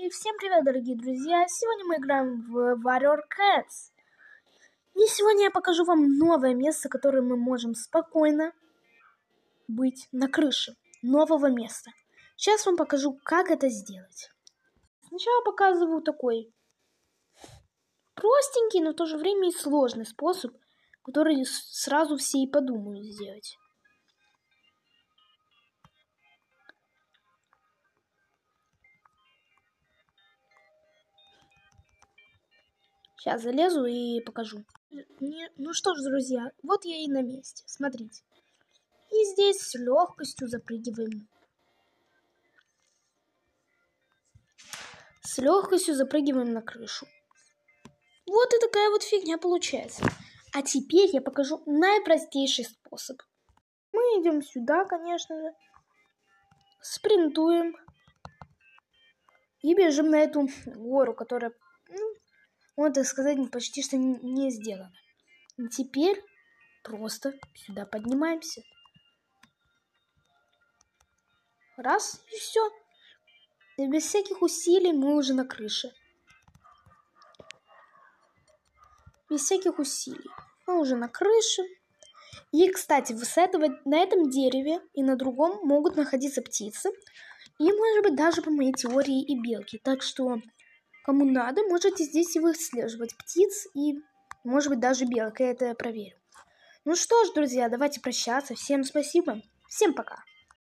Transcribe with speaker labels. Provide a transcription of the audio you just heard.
Speaker 1: И всем привет, дорогие друзья! Сегодня мы играем в Warrior Cats. И сегодня я покажу вам новое место, которое мы можем спокойно быть на крыше нового места. Сейчас вам покажу, как это сделать. Сначала показываю такой простенький, но в то же время и сложный способ, который сразу все и подумают сделать. Сейчас залезу и покажу. Ну что ж, друзья, вот я и на месте. Смотрите. И здесь с легкостью запрыгиваем. С легкостью запрыгиваем на крышу. Вот и такая вот фигня получается. А теперь я покажу наипростейший способ. Мы идем сюда, конечно же. Спринтуем. И бежим на эту гору, которая, можно так сказать, почти что не сделана. И теперь просто сюда поднимаемся. Раз, и все. И без всяких усилий мы уже на крыше. Без всяких усилий. Мы уже на крыше. И, кстати, на этом дереве и на другом могут находиться птицы. И, может быть, даже по моей теории и белки. Так что, кому надо, можете здесь и выслеживать птиц. И, может быть, даже белок. Я это проверю. Ну что ж, друзья, давайте прощаться. Всем спасибо. Всем пока.